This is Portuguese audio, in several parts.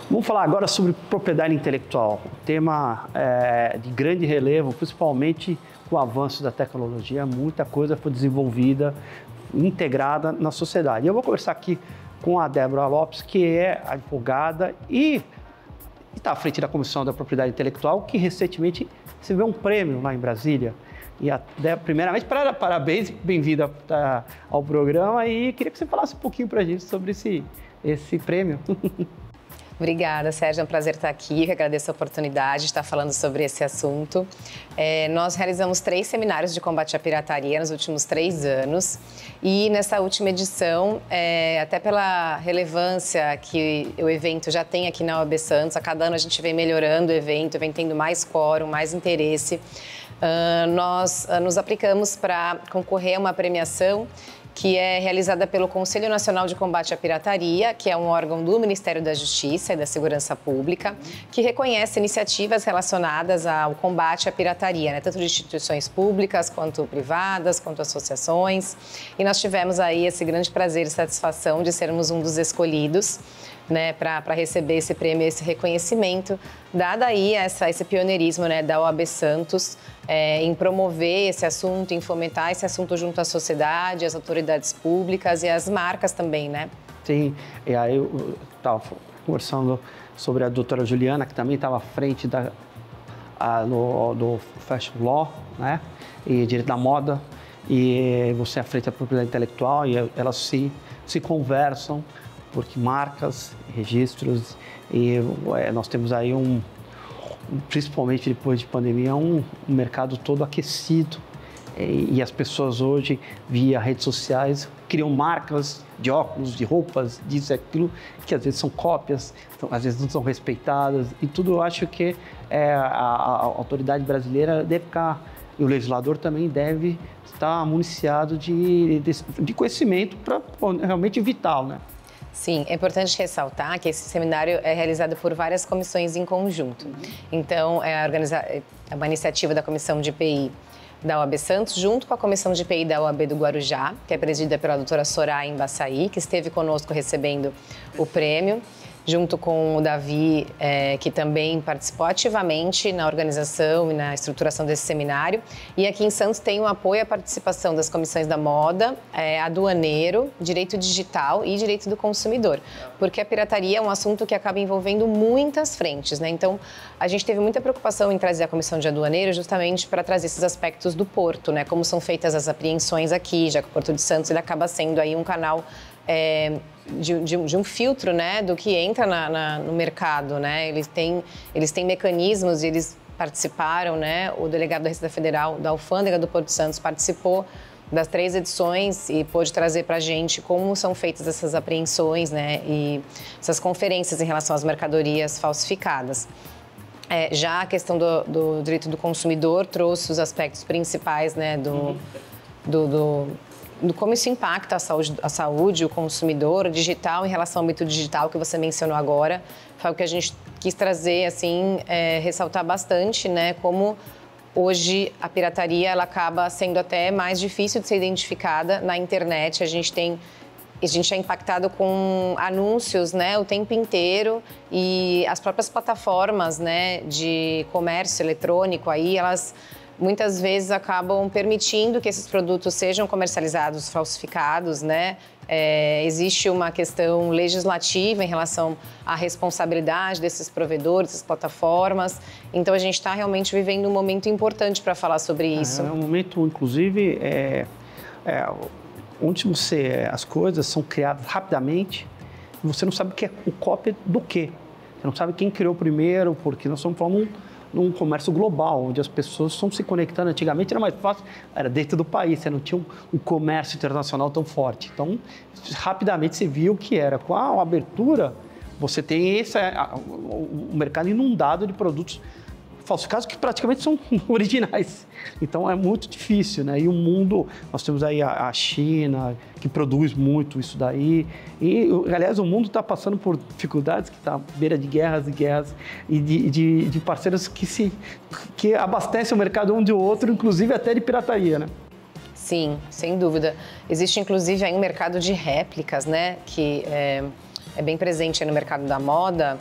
Vamos falar agora sobre propriedade intelectual, um tema de grande relevo, principalmente com o avanço da tecnologia. Muita coisa foi desenvolvida, integrada na sociedade. Eu vou conversar aqui com a Débora Lopes, que é advogada e está à frente da Comissão da Propriedade Intelectual, que recentemente recebeu um prêmio lá em Brasília. E primeiramente, parabéns, bem-vinda ao programa, e queria que você falasse um pouquinho para a gente sobre esse prêmio. Obrigada, Sérgio. É um prazer estar aqui. Eu agradeço a oportunidade de estar falando sobre esse assunto. Nós realizamos 3 seminários de combate à pirataria nos últimos 3 anos. E nessa última edição, até pela relevância que o evento já tem aqui na OAB Santos, a cada ano a gente vem melhorando o evento, vem tendo mais quórum, mais interesse. Nós nos aplicamos para concorrer a uma premiação que é realizada pelo Conselho Nacional de Combate à Pirataria, que é um órgão do Ministério da Justiça e da Segurança Pública, que reconhece iniciativas relacionadas ao combate à pirataria, né? Tanto de instituições públicas, quanto privadas, quanto associações. E nós tivemos aí esse grande prazer e satisfação de sermos um dos escolhidos, né, para receber esse prêmio, esse reconhecimento, dado aí esse pioneirismo, né, da OAB Santos em promover esse assunto, em fomentar esse assunto junto à sociedade, às autoridades públicas e às marcas também, né? Sim, e aí eu estava conversando sobre a doutora Juliana, que também estava à frente do Fashion Law, né, e Direito da Moda, e você é à frente da propriedade intelectual, e elas se conversam, porque marcas, registros, e nós temos aí principalmente depois de pandemia, um mercado todo aquecido, e as pessoas hoje, via redes sociais, criam marcas de óculos, de roupas, disso e aquilo, que às vezes são cópias, às vezes não são respeitadas, e tudo eu acho que a autoridade brasileira deve ficar, e o legislador também deve estar municiado de conhecimento para realmente vital, né? Sim, é importante ressaltar que esse seminário é realizado por várias comissões em conjunto. Então, é uma iniciativa da Comissão de IPI da OAB Santos, junto com a Comissão de IPI da OAB do Guarujá, que é presidida pela doutora Soraya Embaçaí, que esteve conosco recebendo o prêmio, junto com o Davi, que também participou ativamente na organização e na estruturação desse seminário. E aqui em Santos tem o apoio à participação das comissões da moda, aduaneiro, direito digital e direito do consumidor, porque a pirataria é um assunto que acaba envolvendo muitas frentes, né? Então, a gente teve muita preocupação em trazer a comissão de aduaneiro justamente para trazer esses aspectos do porto, né? Como são feitas as apreensões aqui, já que o Porto de Santos ele acaba sendo aí um canal de um filtro, né, do que entra no mercado, né? Eles têm mecanismos e eles participaram, né? O delegado da Receita Federal da Alfândega do Porto de Santos participou das 3 edições e pôde trazer para a gente como são feitas essas apreensões, né? E essas conferências em relação às mercadorias falsificadas. Já a questão do direito do consumidor trouxe os aspectos principais, né, do como isso impacta a saúde, o consumidor, o digital, em relação ao âmbito digital que você mencionou agora. Foi o que a gente quis trazer, assim, ressaltar bastante, né? Como hoje a pirataria ela acaba sendo até mais difícil de ser identificada na internet. A gente é impactado com anúncios, né, o tempo inteiro, e as próprias plataformas, né, de comércio eletrônico aí, elas muitas vezes acabam permitindo que esses produtos sejam comercializados falsificados, né? Existe uma questão legislativa em relação à responsabilidade desses provedores, dessas plataformas. Então, a gente está realmente vivendo um momento importante para falar sobre isso. É um momento, inclusive, onde as coisas são criadas rapidamente e você não sabe o que é o cópia do quê. Você não sabe quem criou primeiro, porque nós estamos falando num comércio global, onde as pessoas estão se conectando. Antigamente era mais fácil, era dentro do país, você não tinha um comércio internacional tão forte. Então, rapidamente você viu que era. Com a abertura, você tem o mercado inundado de produtos falsificados que praticamente são originais. Então é muito difícil, né? E o mundo, nós temos aí a China, que produz muito isso daí. E, aliás, o mundo está passando por dificuldades, que está à beira de guerras e guerras, e de parceiros que abastecem o mercado um de outro, inclusive até de pirataria, né? Sim, sem dúvida. Existe, inclusive, aí um mercado de réplicas, né? Que é bem presente aí no mercado da moda.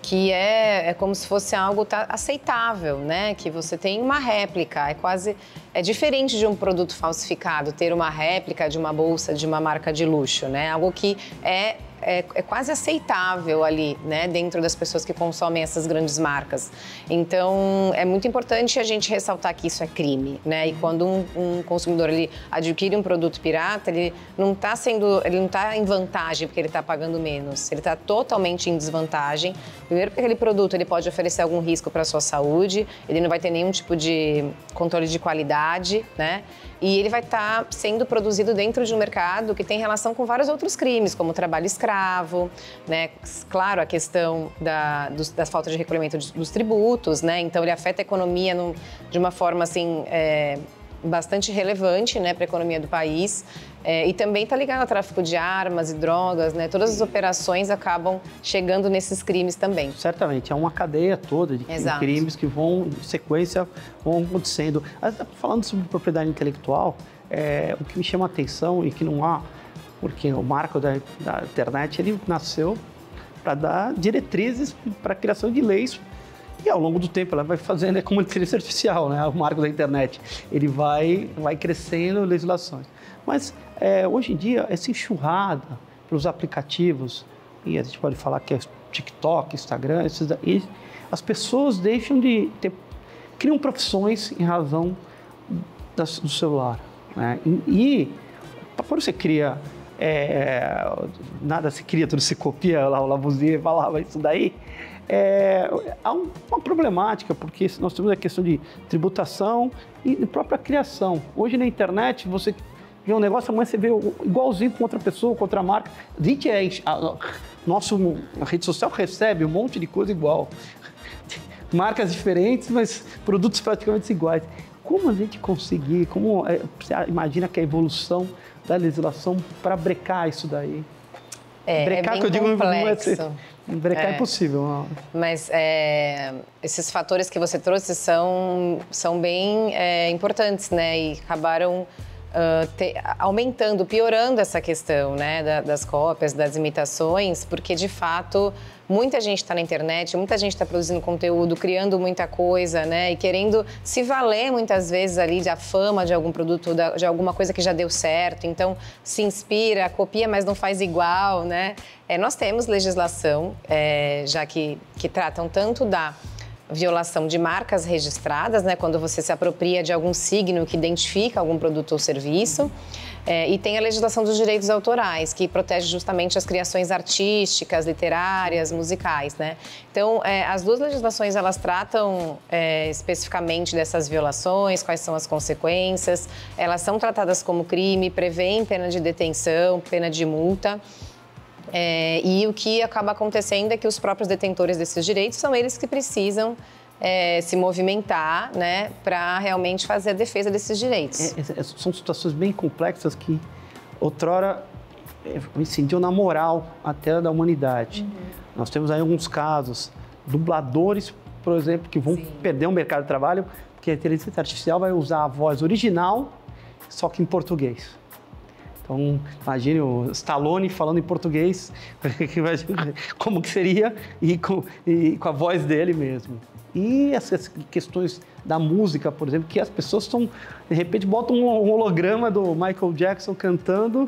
que é como se fosse algo aceitável, né? Que você tem uma réplica, é diferente de um produto falsificado, ter uma réplica de uma bolsa de uma marca de luxo, né? Algo que é quase aceitável ali, né, dentro das pessoas que consomem essas grandes marcas. Então, é muito importante a gente ressaltar que isso é crime, né? E quando um consumidor ele adquire um produto pirata, ele não está em vantagem porque ele está pagando menos. Ele está totalmente em desvantagem. Primeiro, porque aquele produto ele pode oferecer algum risco para a sua saúde, ele não vai ter nenhum tipo de controle de qualidade, né? E ele vai estar sendo produzido dentro de um mercado que tem relação com vários outros crimes, como trabalho escravo, né? Claro, a questão das faltas de recolhimento dos tributos, né? Então, ele afeta a economia de uma forma, assim, bastante relevante, né, para a economia do país. E também está ligado ao tráfico de armas e drogas, né? Todas as operações acabam chegando nesses crimes também. Certamente, é uma cadeia toda de crimes que vão, em sequência, vão acontecendo. Falando sobre propriedade intelectual, o que me chama a atenção e que não há, porque o marco da internet, ele nasceu para dar diretrizes para a criação de leis. E ao longo do tempo ela vai fazendo, é como a inteligência artificial, né? O marco da internet. Ele vai crescendo legislações. Mas hoje em dia, essa enxurrada pelos aplicativos, e a gente pode falar que é TikTok, Instagram, e as pessoas deixam de criam profissões em razão do celular, né? E quando você cria, nada se cria, tudo se copia, lá o Lavoisier falava isso daí. Há uma problemática, porque nós temos a questão de tributação e própria criação. Hoje na internet, você vê um negócio, amanhã você vê igualzinho com outra pessoa, com outra marca. A rede social recebe um monte de coisa igual. Marcas diferentes, mas produtos praticamente iguais. Como a gente conseguir, você imagina que é a evolução da legislação para brecar isso daí? Brecar, que eu digo, complexo. Brecar é impossível. Não. Mas esses fatores que você trouxe são bem importantes, né? E acabaram aumentando, piorando essa questão, né? Das cópias, das imitações, porque, de fato, muita gente está na internet, muita gente está produzindo conteúdo, criando muita coisa, né? E querendo se valer, muitas vezes, ali da fama de algum produto, de alguma coisa que já deu certo. Então, se inspira, copia, mas não faz igual, né? Nós temos legislação, já que tratam tanto da violação de marcas registradas, né? Quando você se apropria de algum signo que identifica algum produto ou serviço. E tem a legislação dos direitos autorais, que protege justamente as criações artísticas, literárias, musicais, né? Então, as duas legislações, elas tratam especificamente dessas violações, quais são as consequências. Elas são tratadas como crime, prevêem pena de detenção, pena de multa. E o que acaba acontecendo é que os próprios detentores desses direitos são eles que precisam se movimentar, né, para realmente fazer a defesa desses direitos. São situações bem complexas que outrora incidiam na moral até da humanidade. Nós temos aí alguns casos, dubladores, por exemplo, que vão perder o mercado de trabalho porque a inteligência artificial vai usar a voz original, só que em português. Então, imagine o Stallone falando em português, como que seria, e com a voz dele mesmo. E essas questões da música, por exemplo, que as pessoas estão, de repente, botam um holograma do Michael Jackson cantando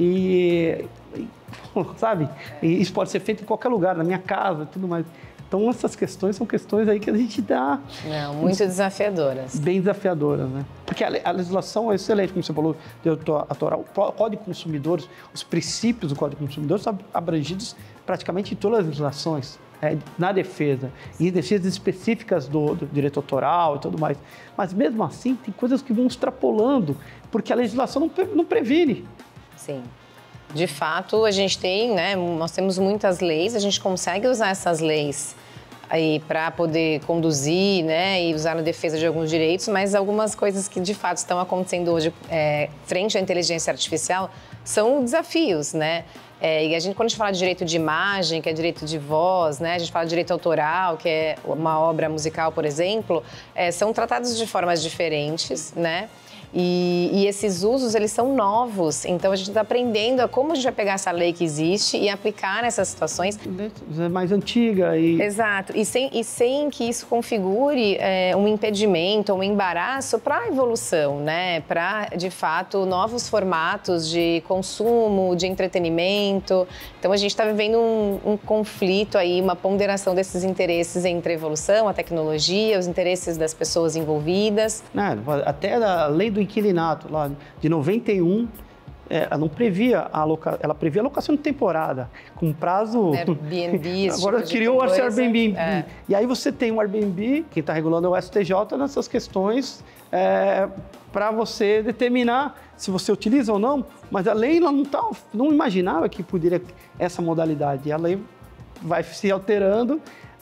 sabe? E isso pode ser feito em qualquer lugar, na minha casa e tudo mais. Então, essas questões são questões aí que a gente dá... muito desafiadoras. Bem desafiadoras, né? Porque a legislação é excelente, como você falou, o Código de Consumidores, os princípios do Código de Consumidores são abrangidos praticamente em todas as legislações, na defesa, e defesas específicas do direito autoral e tudo mais. Mas, mesmo assim, tem coisas que vão extrapolando, porque a legislação não previne. Sim. De fato, a gente tem, né, nós temos muitas leis, a gente consegue usar essas leis aí para poder conduzir, né, e usar na defesa de alguns direitos, mas algumas coisas que de fato estão acontecendo hoje frente à inteligência artificial são desafios, né? E a gente, quando a gente fala de direito de imagem, que é direito de voz, né, a gente fala de direito autoral, que é uma obra musical, por exemplo, são tratados de formas diferentes, né? E esses usos, eles são novos, então a gente está aprendendo a como a gente vai pegar essa lei que existe e aplicar nessas situações. É mais antiga e... Exato, e sem que isso configure um impedimento, um embaraço para a evolução, né? Para, de fato, novos formatos de consumo, de entretenimento. Então a gente está vivendo um conflito aí, uma ponderação desses interesses entre a evolução, a tecnologia, os interesses das pessoas envolvidas. Até a lei do inquilinato, lá de 91, ela não previa ela previa a locação de temporada, com prazo... Airbnb, agora criou o Airbnb. E aí você tem o Airbnb, quem está regulando é o STJ, nessas questões, para você determinar se você utiliza ou não, mas a lei não imaginava que poderia essa modalidade. A lei vai se alterando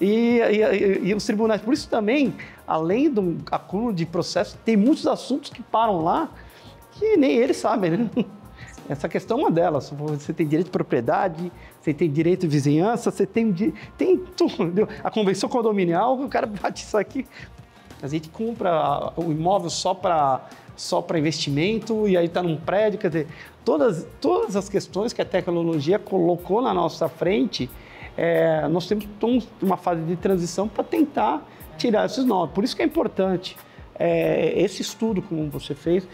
e os tribunais. Por isso também, além do acúmulo de processos, tem muitos assuntos que param lá que nem eles sabem, né? Essa questão é uma delas. Você tem direito de propriedade, você tem direito de vizinhança, você tem tudo. A convenção condominial, o cara bate isso aqui. A gente compra o imóvel só para investimento e aí está num prédio. Quer dizer, todas as questões que a tecnologia colocou na nossa frente, nós temos uma fase de transição para tentar tirar esses nós. Por isso que é importante esse estudo, como você fez,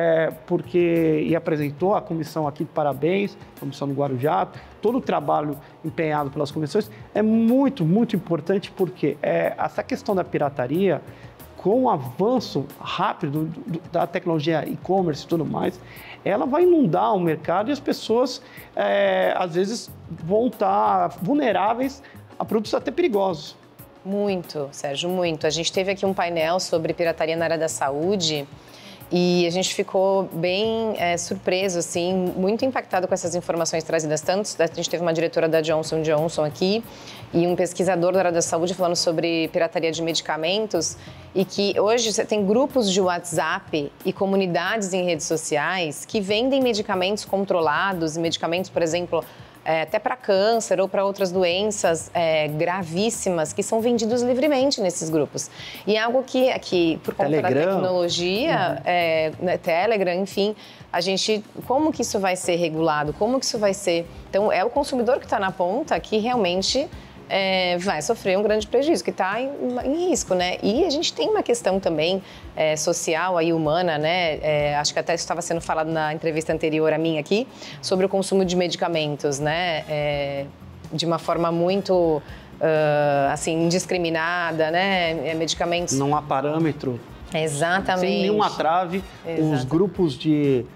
e apresentou a comissão aqui, parabéns, a comissão do Guarujá, todo o trabalho empenhado pelas comissões é muito, muito importante, porque essa questão da pirataria, com o avanço rápido da tecnologia e-commerce e tudo mais, ela vai inundar o mercado e as pessoas, às vezes, vão estar vulneráveis a produtos até perigosos. Muito, Sérgio, muito. A gente teve aqui um painel sobre pirataria na área da saúde e a gente ficou bem surpreso, assim, muito impactado com essas informações trazidas. Tanto, a gente teve uma diretora da Johnson & Johnson aqui e um pesquisador da área da saúde falando sobre pirataria de medicamentos e que hoje você tem grupos de WhatsApp e comunidades em redes sociais que vendem medicamentos controlados, medicamentos, por exemplo, até para câncer ou para outras doenças gravíssimas que são vendidos livremente nesses grupos. E é algo que por conta da tecnologia, Telegram, enfim, como que isso vai ser regulado? Como que isso vai ser? Então, é o consumidor que está na ponta que realmente vai sofrer um grande prejuízo, que está em risco, né? E a gente tem uma questão também social e humana, né? Acho que até isso estava sendo falado na entrevista anterior a mim aqui, sobre o consumo de medicamentos, né? De uma forma muito, assim, indiscriminada, né? Medicamentos... Não há parâmetro. Exatamente. Sem nenhuma trave, os grupos de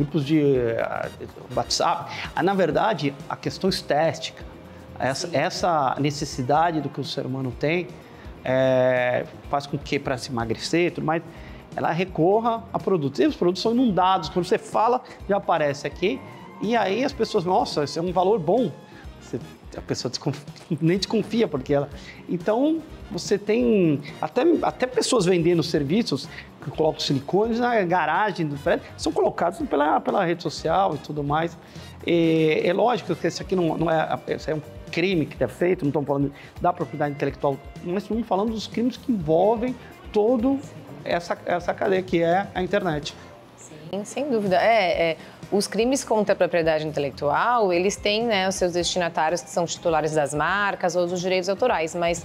WhatsApp. Na verdade, a questão estética, essa necessidade do que o ser humano tem, faz com que, para se emagrecer e tudo mais, ela recorra a produtos. E os produtos são inundados. Quando você fala, já aparece aqui. E aí as pessoas, nossa, esse é um valor bom. A pessoa nem desconfia porque ela... Então, você tem até pessoas vendendo serviços que colocam silicones na garagem do prédio, são colocados pela rede social e tudo mais. É lógico que esse aqui não é... Esse é um crime que é feito, não estamos falando da propriedade intelectual, mas estamos falando dos crimes que envolvem toda essa cadeia que é a internet. Sim, sem dúvida. Os crimes contra a propriedade intelectual, eles têm, né, os seus destinatários que são titulares das marcas ou dos direitos autorais, mas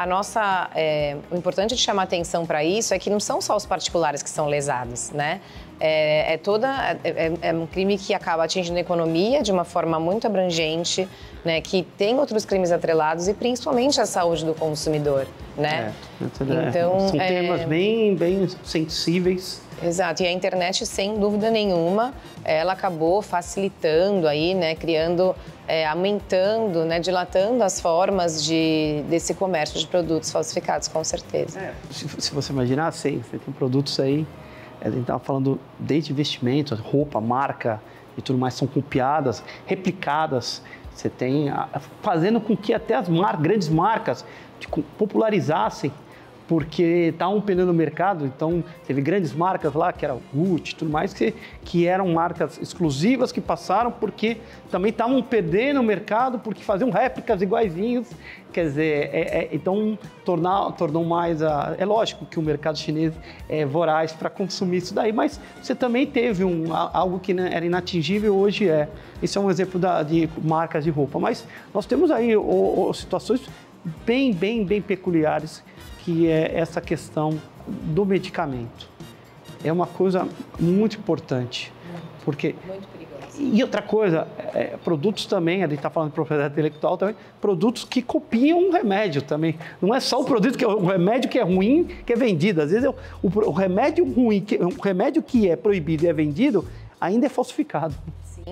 o importante de chamar atenção para isso é que não são só os particulares que são lesados, né? É um crime que acaba atingindo a economia de uma forma muito abrangente, né, que tem outros crimes atrelados e principalmente a saúde do consumidor, né? Então, são temas bem sensíveis. Exato, e a internet, sem dúvida nenhuma, ela acabou facilitando aí, né, criando, aumentando, né, dilatando as formas desse comércio de produtos falsificados, com certeza. Se você imaginar, você tem produtos aí, a gente estava falando desde investimentos, roupa, marca e tudo mais, são copiadas, replicadas. Você tem, fazendo com que até as grandes marcas popularizassem porque estavam perdendo o mercado, então teve grandes marcas lá, que era o Gucci e tudo mais, que eram marcas exclusivas que passaram porque também estavam perdendo o mercado porque faziam réplicas iguaizinhos, quer dizer, então tornou mais... É lógico que o mercado chinês é voraz para consumir isso daí, mas você também teve algo que era inatingível, hoje é. Esse é um exemplo de marcas de roupa, mas nós temos aí situações bem peculiares, que é essa questão do medicamento. É uma coisa muito importante, porque... Muito perigoso. E outra coisa, produtos também, a gente está falando de propriedade intelectual também, produtos que copiam um remédio também. Não é só o produto, o remédio que é ruim, que é vendido. Às vezes o remédio ruim, o remédio que é proibido e é vendido, ainda é falsificado. Sim.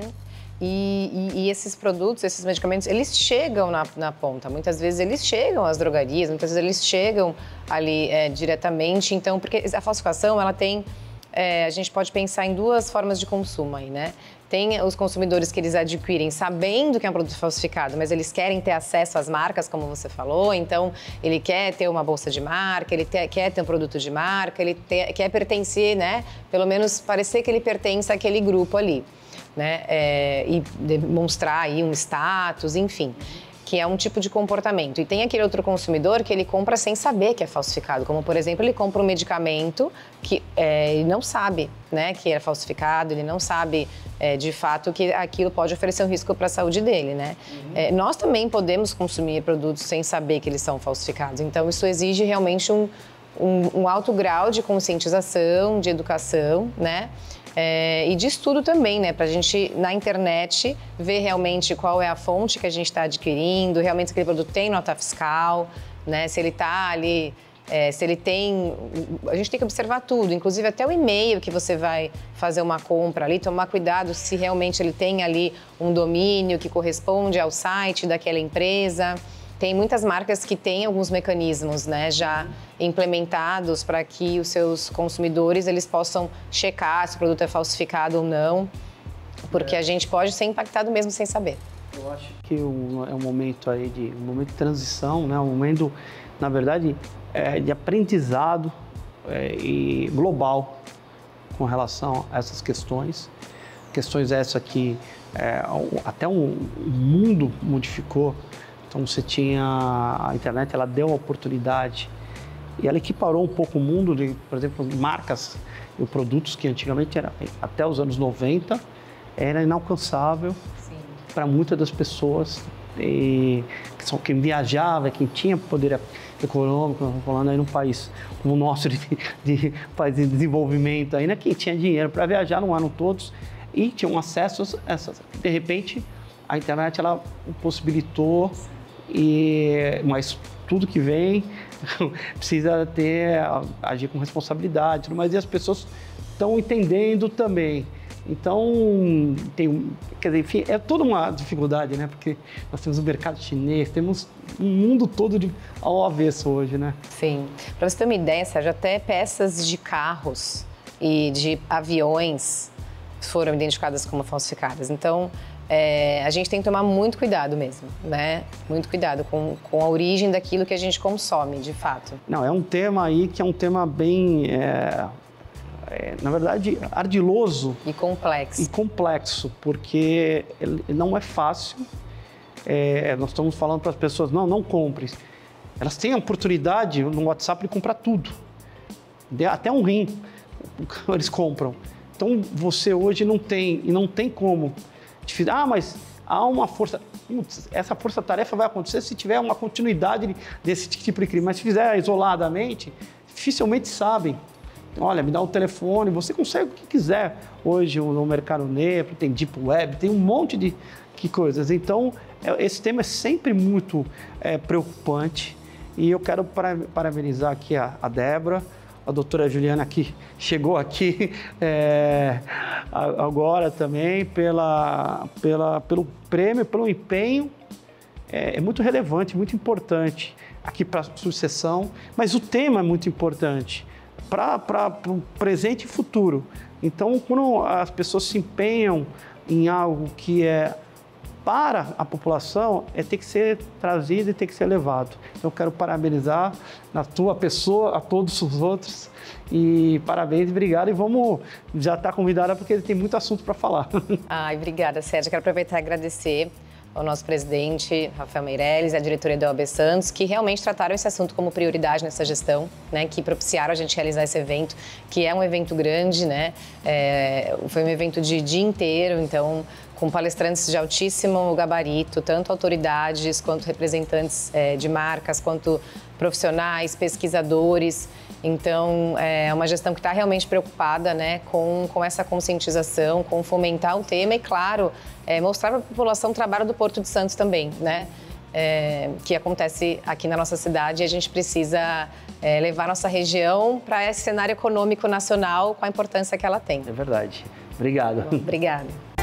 E esses produtos, esses medicamentos, eles chegam na ponta. Muitas vezes eles chegam às drogarias, muitas vezes eles chegam ali diretamente. Então, porque a falsificação, ela tem... a gente pode pensar em duas formas de consumo aí, né? Tem os consumidores que eles adquirem sabendo que é um produto falsificado, mas eles querem ter acesso às marcas, como você falou. Então, ele quer ter uma bolsa de marca, ele quer ter um produto de marca, ele quer pertencer, né? Pelo menos parecer que ele pertence àquele grupo ali. Né? E demonstrar aí um status, enfim, que é um tipo de comportamento. E tem aquele outro consumidor que ele compra sem saber que é falsificado, como, por exemplo, ele compra um medicamento que ele não sabe, né, que é falsificado, ele não sabe, de fato, que aquilo pode oferecer um risco para a saúde dele, né? Nós também podemos consumir produtos sem saber que eles são falsificados, então isso exige realmente um alto grau de conscientização, de educação, né? E de estudo também, né? Para a gente, na internet, ver realmente qual é a fonte que a gente está adquirindo, realmente se aquele produto tem nota fiscal, né? Se ele está ali, se ele tem... A gente tem que observar tudo, inclusive até o e-mail que você vai fazer uma compra ali, tomar cuidado se realmente ele tem ali um domínio que corresponde ao site daquela empresa. Tem muitas marcas que têm alguns mecanismos, né, já implementados para que os seus consumidores eles possam checar se o produto é falsificado ou não, porque a gente pode ser impactado mesmo sem saber. Eu acho que é um momento aí um momento de transição, né, um momento, na verdade, de aprendizado e global com relação a essas questões essas que até o mundo modificou. Então você tinha a internet, ela deu uma oportunidade e ela equiparou um pouco o mundo de, por exemplo, marcas e produtos que antigamente era até os anos 90 era inalcançável para muitas das pessoas quem viajava, quem tinha poder econômico, falando aí num país como o nosso de país de desenvolvimento ainda, quem tinha dinheiro para viajar, não eram todos e tinham acesso a essas. De repente a internet ela possibilitou mas tudo que vem precisa agir com responsabilidade, mas as pessoas estão entendendo também. Então, quer dizer, enfim, é toda uma dificuldade, né? Porque nós temos o mercado chinês, temos um mundo todo ao avesso hoje, né? Sim. Para você ter uma ideia, Sérgio, até peças de carros e de aviões foram identificadas como falsificadas. Então, a gente tem que tomar muito cuidado mesmo, né? Muito cuidado com a origem daquilo que a gente consome, de fato. Não, é um tema aí que é um tema bem, na verdade, ardiloso. E complexo. Porque ele não é fácil. Nós estamos falando para as pessoas, não compre. Elas têm a oportunidade no WhatsApp de comprar tudo. Até um rim, eles compram. Então, você hoje não tem como... mas há uma força... Essa força-tarefa vai acontecer se tiver uma continuidade desse tipo de crime. Mas se fizer isoladamente, dificilmente sabem. Olha, me dá o telefone, você consegue o que quiser. Hoje no Mercado Negro, tem Deep Web, tem um monte de coisas. Então, esse tema é sempre muito preocupante. E eu quero parabenizar aqui a Débora, a doutora Juliana, que chegou aqui agora também, pelo prêmio, pelo empenho. É muito relevante, muito importante aqui para a sucessão, mas o tema é muito importante para o presente e futuro. Então, quando as pessoas se empenham em algo que é para a população tem que ser trazido e tem que ser levado. Então, eu quero parabenizar na tua pessoa, a todos os outros, e parabéns, obrigado, e vamos já estar convidada porque ele tem muito assunto para falar. Ai, obrigada, Sérgio. Quero aproveitar e agradecer ao nosso presidente, Rafael Meirelles, e à diretoria da OAB Santos, que realmente trataram esse assunto como prioridade nessa gestão, né, que propiciaram a gente realizar esse evento, que é um evento grande, né, foi um evento de dia inteiro, então, com palestrantes de altíssimo gabarito, tanto autoridades quanto representantes de marcas, quanto profissionais, pesquisadores. Então, é uma gestão que está realmente preocupada, né, com essa conscientização, com fomentar o tema e, claro, mostrar para a população o trabalho do Porto de Santos também, né, que acontece aqui na nossa cidade, e a gente precisa levar nossa região para esse cenário econômico nacional com a importância que ela tem. É verdade. Obrigado. Obrigada.